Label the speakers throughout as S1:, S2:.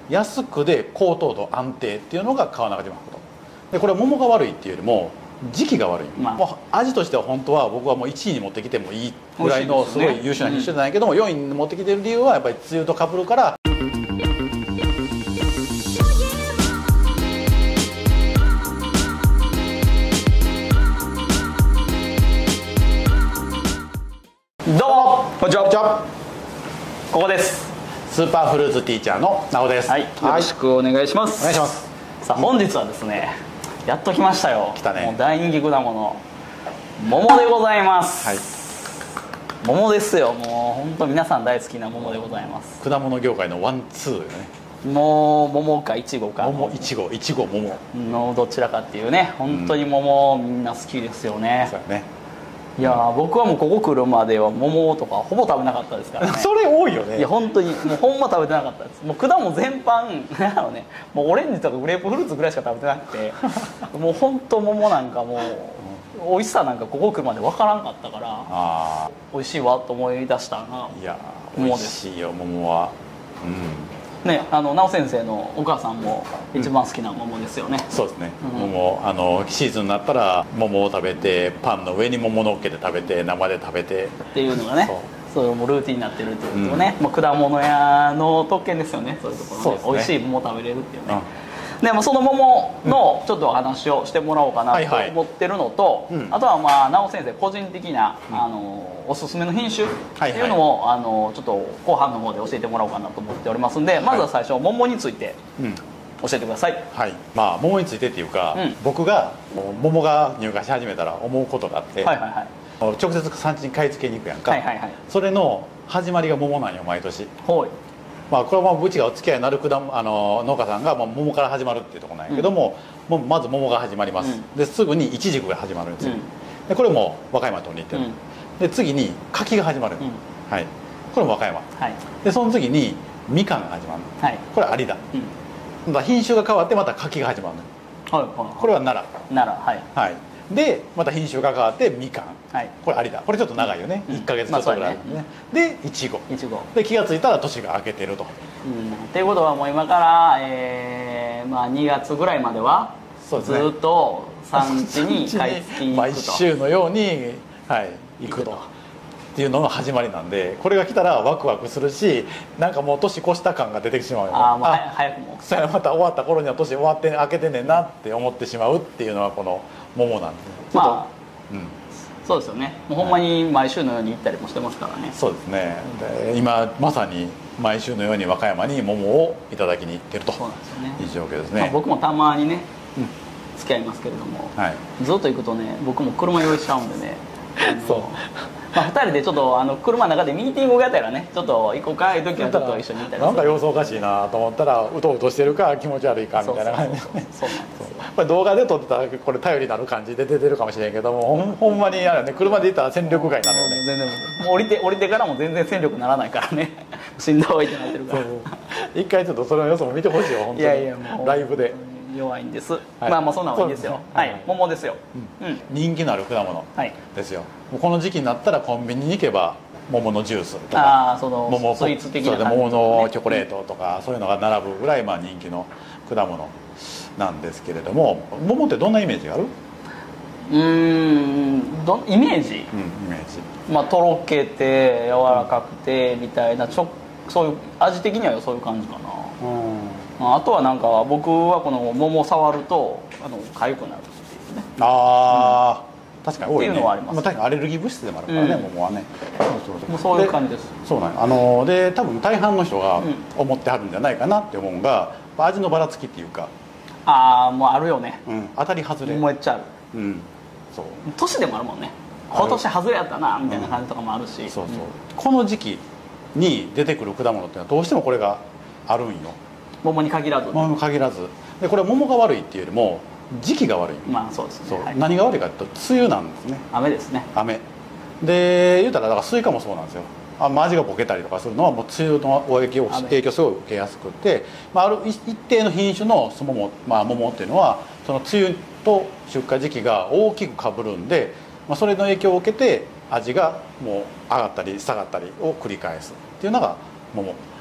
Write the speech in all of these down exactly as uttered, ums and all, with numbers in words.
S1: 安くで高糖度安定っていうのが川中島白桃で、これは桃が悪いっていうよりも時期が悪い、まあ、もう味としては本当は僕はもういちいに持ってきてもいいぐらいのすごい優秀な品種じゃないけども、よんいに持ってきてる理由はやっぱり梅雨とかぶるから。
S2: どうもこんにちは。ここです。
S1: スーパーフルーツティーチャーのなおです。
S2: はい、よろしくお願いします。
S1: お願いします。
S2: さあ本日はですね、やっと来ましたよ。
S1: 来たね。
S2: もう大人気果物桃でございます。
S1: はい。
S2: 桃ですよ。もう本当皆さん大好きな桃でございます。
S1: 果物業界のワンツーよね。
S2: もう桃かいちごか
S1: 桃いちごいちご桃
S2: のどちらかっていうね、本当に桃みんな好きですよね。
S1: そうやね。
S2: いや僕はもうここ来るまでは桃とかほぼ食べなかったですからね。
S1: それ多いよね。
S2: いや本当にもうほんま食べてなかったです。もう果物全般なんやろね、もうオレンジとかグレープフルーツぐらいしか食べてなくてもう本当桃なんかもう美味しさなんかここ来るまで分からんかったから、あ美味しいわと思い出したのが
S1: いや美味しいよ桃は。うん
S2: ね、あの直先生のお母さんも一番好きな桃ですよね。
S1: そうですね、
S2: うん、
S1: 桃あのシーズンになったら桃を食べてパンの上に桃のっけて食べて生で食べてって
S2: いうのがね、そうそうもうルーティンになってるっていうことね、うん、もう果物屋の特権ですよね。そういうところで、ね、美味しい桃食べれるっていうね、うん、でもその桃のちょっとお話をしてもらおうかなと思ってるのと、はいはい、あとはまあ直先生個人的な、うん、あのおすすめの品種っていうのを、はいはい、あのちょっと後半の方で教えてもらおうかなと思っておりますんで、まずは最初桃について教えてください。
S1: はい、まあ桃についてっていうか、うん、僕が桃が入荷し始めたら思うことがあって、はいはいはい、直接産地に買い付けに行くやんか、はいはいはい、それの始まりが桃なんよ毎年。はい、まあ、これはうちがお付き合いになる果あの農家さんが、まあ、桃から始まるっていうところなんやけども、うん、もうまず桃が始まります、うん、ですぐにイチジクが始まるんですよ、うん、でこれも和歌山と似てる、うん、で次に柿が始まる、うん、はい、これも和歌山、はい、でその次にみかんが始まる、はい、これ有田、うん、だ品種が変わってまた柿が始まる、はいはい、これは奈良奈良、はいはい、でまた品種が変わってみかん、はい、これ有田、これちょっと長いよね、うん、いっかげつちょっとぐらい、まあね、でいちごで気が付いたら年が明けてると。
S2: っていうことはもう今から、えーまあ、にがつぐらいまではずっと産地に買い付けに行くと、
S1: 毎週のように、はい、行くとっていうのが始まりなんで、これが来たらワクワクするし、なんかもう年越した感が出てきてしまうよ。
S2: ああもう早くも
S1: それまた終わった頃には年終わって明けてんねんなって思ってしまうっていうのはこの桃なんで、
S2: まあ、うん、そうですよね。もうほんまに毎週のように行ったりもしてますからね。
S1: そうですね。で今まさに毎週のように和歌山に桃をいただきに行ってるという状況ですね。
S2: まあ、僕もたまにね、うん、付き合いますけれども、はい、ずっと行くとね、僕も車用意しちゃうんでね、そう、まあ、ふたりでちょっとあの車の中でミーティングがやったらね、ちょっと行こうかいう時はちょっと一緒に行ったり、
S1: なんか様子おかしいなと思ったらうとうとしてるか気持ち悪いかみたいな感じで、これ動画で撮ってたらこれ頼りになる感じで出てるかもしれんけども、ほ ん, ほんまにあれ、ね、車で行ったら戦力外なのよね。
S2: 全然もう降りて降りてからも全然戦力にならないからねしんどいってなってるから
S1: 一回ちょっとその様子も見てほしいよ本当に。いやいやもうライブで
S2: 弱いんです、はい、まあまあそんなのはいいですよ。はい、桃ですよ、
S1: うんうん、人気のある果物ですよ、はい、もうこの時期になったらコンビニに行けば桃のジュースとか、あその桃スイーツ的な感じ、ね、桃のチョコレートとか、うん、そういうのが並ぶぐらいまあ人気の果物なんですけれども、桃ってどんなイメージがある？
S2: うーんどイメージ、うん、イメージ、まあとろけて柔らかくてみたいな、ちょそういう味的にはそういう感じかな。うん、あとはなんか僕はこの桃を触るとあの痒くなるっていうね。ああ、うん、確かに多いね。っていうのはあります、ね。まあ、確かにアレルギー物質でもあるからね、うん、桃はね。そうそうそう。もうそういう感じです。そうなんあので多分大半の人が思ってはるんじゃないかなって思うのが、味のばらつきっていうか。ああもうあるよね。うん、当たり外れ。めっちゃある。うん。そう。年でもあるもんね。今年外れやったなみたいな感じとかもあるし。うん、そうそう。うん、この時期に出てくる果物っていうのはどうしてもこれがあるんよ。桃に限らず、ね、桃に限らずで、これは桃が悪いっていうよりも時期が悪い。まあそうですね。そう、はい、何が悪いかというと梅雨なんですね。雨ですね。雨で言うたらだからスイカもそうなんですよ。あ、まあ、味がボケたりとかするのはもう梅雨の影響影響すごい受けやすくて、まあ、ある一定の品種の桃、まあ、桃っていうのはその梅雨と出荷時期が大きくかぶるんで、まあ、それの影響を受けて味がもう上がったり下がったりを繰り返すっていうのが桃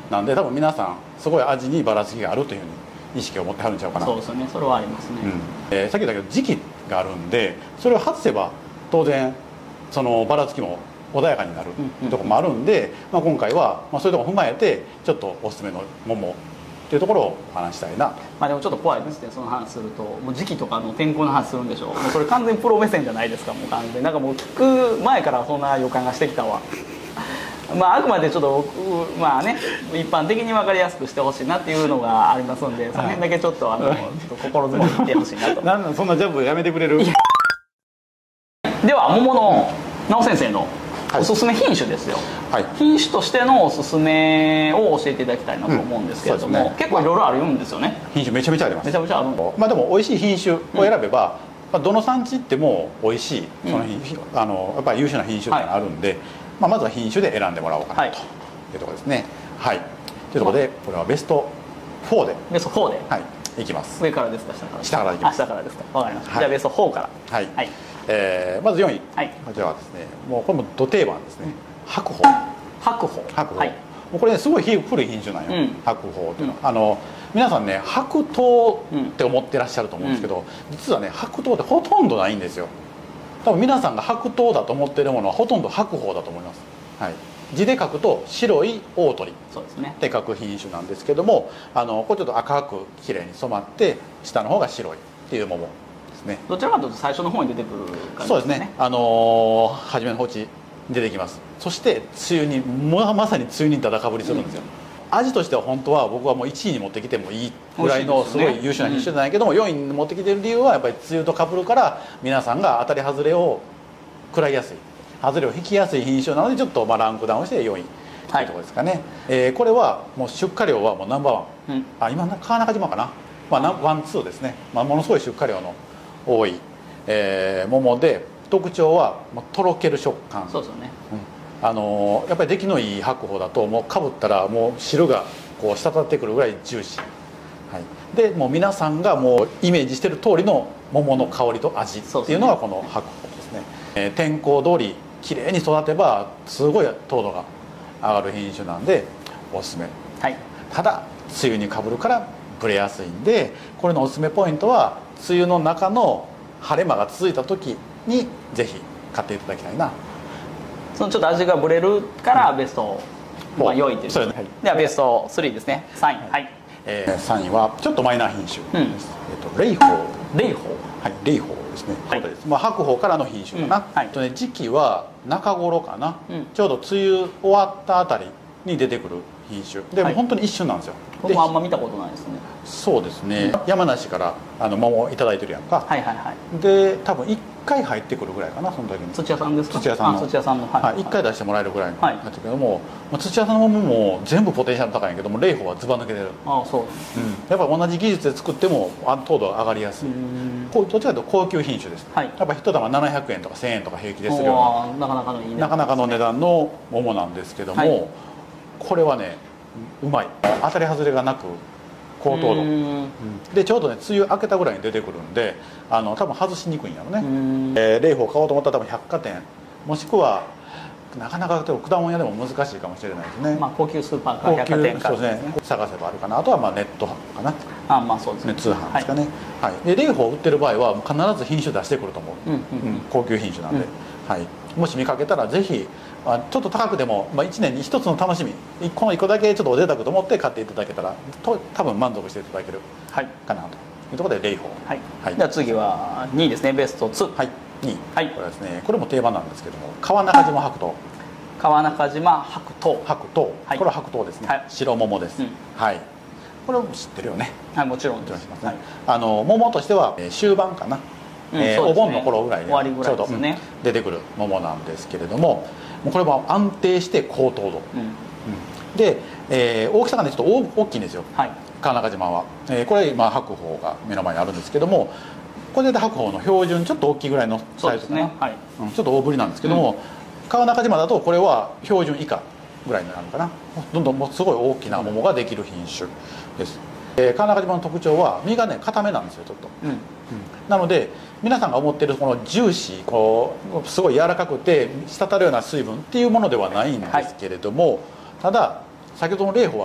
S1: なんで多分皆さんすごい味にばらつきがあるというふうに意識を持ってはるんちゃうかな。
S2: そうですよね、それはありますね、うん、
S1: えー、さっき言ったけど時期があるんで、それを外せば当然そのばらつきも穏やかになるところもあるんで、まあ、今回はまあそういうところを踏まえてちょっとおすすめの桃っていうところをお話したいなと。
S2: まあでもちょっと怖いですね、その話するともう時期とかの天候の話するんでしょう。もうそれ完全にプロ目線じゃないですか。もう完全になんかもう聞く前からそんな予感がしてきたわまああくまでちょっと僕まあね一般的に分かりやすくしてほしいなっていうのがありますんで、その辺だけちょっとあのちょっと心づもりに言ってほしいなと
S1: なんなんそんなジャブやめてくれる。
S2: では桃の直先生のおすすめ品種ですよ、はい、品種としてのおすすめを教えていただきたいなと思うんですけれども、うんね、結構いろいろあるんですよね。
S1: 品種めちゃめちゃあります。
S2: めちゃめちゃある。
S1: まあでも美味しい品種を選べば、うん、まあ、どの産地っても美味しいその品種、うん、あのやっぱり優秀な品種っていうのがあるんで、はい、まあ、まずは品種で選んでもらおうかなというところですね。はい、というところでこれはベストフォーで
S2: ベストフォーで、
S1: はい、いきます。
S2: 上からですか下からですか。
S1: 下からいきます。
S2: 下からですか。わかりました、はい、じゃあベストフォーから。
S1: はい、はい、えー、まずよんい、はい、こちらはですね、もうこれもど定番ですね、うん、白鳳。
S2: 白鳳。
S1: 白鳳、
S2: はい、
S1: もうこれ、ね、すごい古い品種なんよ、うん、白鳳っていうのは、うん、あの皆さんね白桃って思ってらっしゃると思うんですけど、うん、実はね白桃ってほとんどないんですよ。多分皆さんが白桃だと思ってるものはほとんど白鳳だと思います。はい、字で書くと白い大鳥って書く品種なんですけども、あのこれちょっと赤くきれいに染まって下の方が白いっていう桃ですね。
S2: どちらかというと最初の方に出てくる感じですね。
S1: そうですね、あのー、初めの方に出てきます。そして梅雨にもまさに梅雨にだだかぶりするんですよ、うん、味としては本当は僕はもういちいに持ってきてもいいぐらいのすごい優秀な品種じゃないけども、よんいに持ってきてる理由はやっぱり梅雨とかぶるから皆さんが当たり外れを食らいやすい、外れを引きやすい品種なのでちょっとまあランクダウンしてよんいというところですかね、はい、えー、これはもう出荷量はもうナンバーワン、うん、あ今川中島かな、まあ、ワンツーですね、まあ、ものすごい出荷量の多い、えー、桃で特徴はもうとろける食感。
S2: そうですよね、
S1: うん、あのー、やっぱり出来のいい白鳳だともうかぶったらもう汁がこう滴ってくるぐらいジューシー、はい、でもう皆さんがもうイメージしてる通りの桃の香りと味っていうのがこの白鳳ですね、えー、天候通りきれいに育てばすごい糖度が上がる品種なんでおすすめ、はい、ただ梅雨にかぶるからブレやすいんで、これのおすすめポイントは梅雨の中の晴れ間が続いた時にぜひ買っていただきたいな。
S2: そのちょっと味がブレるからベスト、うん、まあ良いです、ね、はい、ではベストスリーですね。さんい、はい、
S1: えー、さんいはちょっとマイナー品種です、うん、えー、と麗鳳。
S2: 麗鳳、
S1: はい、麗鳳ですね、はい、まあ、白鳳からの品種かな、うん、はい、とね、時期は中頃かな、うん、ちょうど梅雨終わったあたりに出てくる品種で、はい、もう本当に一瞬なんですよ。
S2: 僕もあんま見たことないですね。
S1: そうですね、山梨からあの桃いただいてるやんか、
S2: はいはいはい、
S1: で多分いっかい入ってくるぐらいかな、その時に。
S2: 土屋さんですか。
S1: 土屋さんの、
S2: 土屋さんの、はい、
S1: はい、いっかい出してもらえるぐらいのやつけども、はい、土屋さんの桃も全部ポテンシャル高いんやけども、麗鳳はずば抜けてる。
S2: ああそう、うん、
S1: やっぱ同じ技術で作っても糖度が上がりやすい、こうどちらかというと高級品種です、はい、やっぱ一玉ななひゃくえんとかせんえんとか平気でするようななかなかのいい値段、なかなかの値段の桃なんですけども、はい、これはねうまい、当たり外れがなく高糖度、うん、でちょうどね梅雨明けたぐらいに出てくるんで、あの多分外しにくいんやろね、えー、麗鳳買おうと思ったら多分百貨店もしくはなかなか果物屋でも難しいかもしれないですね、
S2: まあ、高級スーパーか百貨店か、
S1: そうですね、探せばあるかな。あとはまあネットかな、
S2: あまあそうですね、
S1: 通販ですかね、はい、はい、で麗鳳売ってる場合は必ず品種出してくると思う、うんうんうん、高級品種なんで、うん、はい、もし見かけたらぜひちょっと高くても、まあ、いちねんにひとつの楽しみ、このいっこだけちょっとお贅沢と思って買っていただけたらと多分満足していただけるかなというところで麗鳳、
S2: はい、はい、では次はにいですね、ベストツー、
S1: はい、にい、はい、これはですね、これも定番なんですけども川中島白桃。
S2: 川中島白桃、
S1: 白桃、はい、これは白桃ですね、はい、白桃です、うん、はい、これも知ってるよね。
S2: はい、もちろん
S1: です、はい、あの桃としては終盤かな、うん、えーね、お盆の頃ぐらいでちょうど、ね、うん、出てくる桃なんですけれども、もうこれは安定して高糖度、うんうん、で、えー、大きさがねちょっと大大きいんですよ、はい、川中島は、えー、これ今白鳳が目の前にあるんですけども、これで白鳳の標準ちょっと大きいぐらいのサイズかな、ね、はい、うん、ちょっと大ぶりなんですけども、うん、川中島だとこれは標準以下ぐらいになるのかな、どんどんもうすごい大きな桃ができる品種です、えー、川中島の特徴は実がね固めなんですよちょっと、うんうん、なので皆さんが思っているこのジューシー、こうすごい柔らかくて滴るような水分っていうものではないんですけれども、はい、ただ先ほどの麗鳳は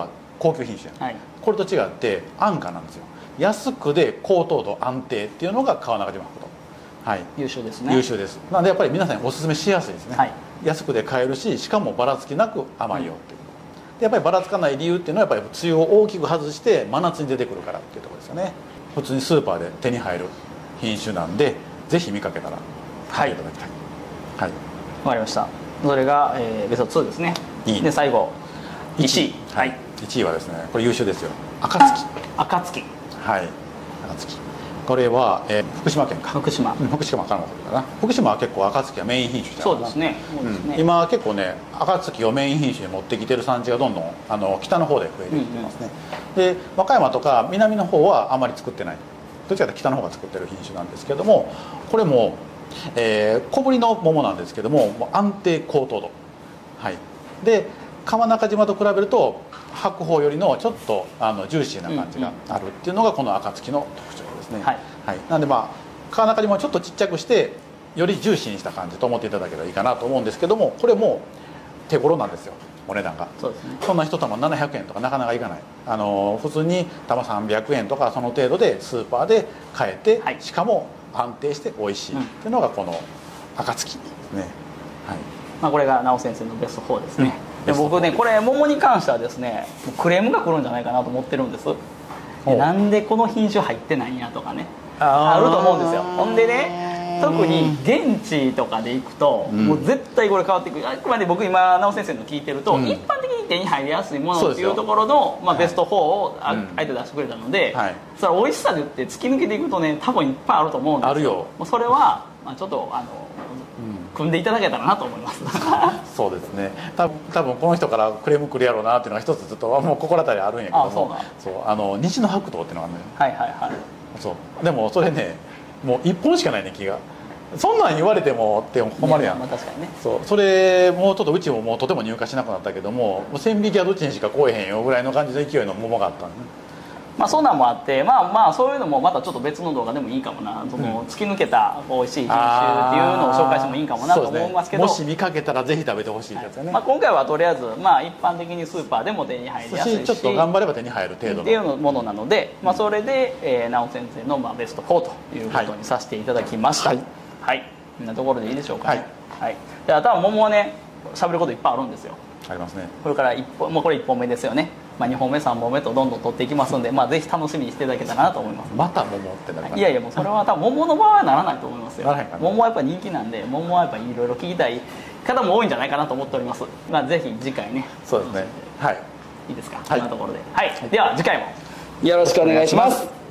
S1: 高級品種、はい、これと違って安価なんですよ。安くで高糖度安定っていうのが川中島白桃、はい、
S2: 優秀ですね。
S1: 優秀です。なのでやっぱり皆さんにおすすめしやすいですね、はい、安くで買えるし、しかもばらつきなく甘いよっていう、うん、でやっぱりばらつかない理由っていうのはやっぱり梅雨を大きく外して真夏に出てくるからっていうところですよね。普通にスーパーで手に入る品種なんで、ぜひ見かけたら買っていただきたい。はい、
S2: わかりました。それが、えー、ベストにですね。いいで最後いちい、
S1: はい、いちいはですね、これ優秀ですよ。暁。
S2: 暁、
S1: はい、暁。これは、えー、福島県か。
S2: 福島。
S1: 福島からのことかな。福島は結構暁はメイン品種じゃないかな。
S2: そうですね。
S1: うん、今結構ね、暁をメイン品種に持ってきてる産地がどんどんあの北の方で増えてきてますね。うんうん、で和歌山とか南の方はあまり作ってない。どっちかというと北の方が作ってる品種なんですけども、これも、えー、小ぶりの桃なんですけども、もう安定高糖度。はい。で川中島と比べると白鳳よりのちょっとあのジューシーな感じがあるっていうのがこの暁の特徴ですね。はい、はい、なんでまあ川中島をちょっとちっちゃくしてよりジューシーにした感じと思っていただければいいかなと思うんですけども、これも手頃なんですよ、お値段が。
S2: そうですね。
S1: そんな一玉ななひゃくえんとかなかなかいかない。あの普通に玉さんびゃくえんとかその程度でスーパーで買えて、はい、しかも安定して美味しいっていうのがこの暁ですね。はい。
S2: まあこれが直先生のベストフォーですね。うん、で僕ね、これ桃に関してはですね、クレームが来るんじゃないかなと思ってるんです。なんでこの品種入ってないんやとかね、あると思うんですよ。ほんでね、特に現地とかで行くと、うん、もう絶対これ変わってくる。あくまで僕今直先生の聞いてると、うん、一般的に手に入りやすいものっていうところの、まあ、ベストフォーをあ、はい、あえて出してくれたので、はい、それ美味しさで言って突き抜けていくとね、多分いっぱいあると思うんですよ。あるよ。もうそれは、まあ、ちょっとあの組んでいただけたらなと思います
S1: そうですね。多分多分この人からクレーム来るやろうなっていうのが一つずっともう心当たりあるんやけども、あ、そうなそうあの西の白桃っていうのがあるのよ。はいはいはい。そうでもそれね、もう一本しかないね、木が。そんなん言われてもって困るやん。まあ、確かにね。そうそれもうちょっとうちももうとても入荷しなくなったけども、もう千匹はどっちにしか来えへんよぐらいの感じの勢いの桃があったんね。
S2: まあそんなんもあって、まあまあそういうのもまたちょっと別の動画でもいいかもな、その突き抜けた美味しい品種っていうのを紹介してもいいかもなと思いますけど、
S1: ね、もし見かけたらぜひ食べてほしいやつね。
S2: はい、まあ、今回はとりあえずまあ一般的にスーパーでも手に入りやすいし、
S1: ちょっと頑張れば手に入る程度の
S2: っていうものなので、まあ、それで、えー、直先生のまあベストフォーということにさせていただきました。はい、はい、こんなところでいいでしょうかね。はい、はい、であとは桃はね、喋ることいっぱいあるんですよ。
S1: ありますね。
S2: これから一本、もうこれいっぽんめですよね。まあ、にほんめさんぼんめとどんどん取っていきますんで、まあ、ぜひ楽しみにしていただけたらなと思います。
S1: また桃ってなるかな。
S2: いやいや、もうそれは多分桃の場合はならないと思いますよ。桃はやっぱ人気なんで、桃はやっぱいろいろ聞きたい方も多いんじゃないかなと思っております。まあ、ぜひ次回ね。
S1: そうですね。はい。
S2: いいですか。
S1: はい、
S2: こんなところで。はい。では次回もよろしくお願いします。